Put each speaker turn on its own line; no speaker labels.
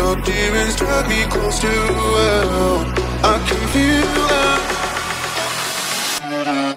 Your demons drag me close to hell. I can feel that.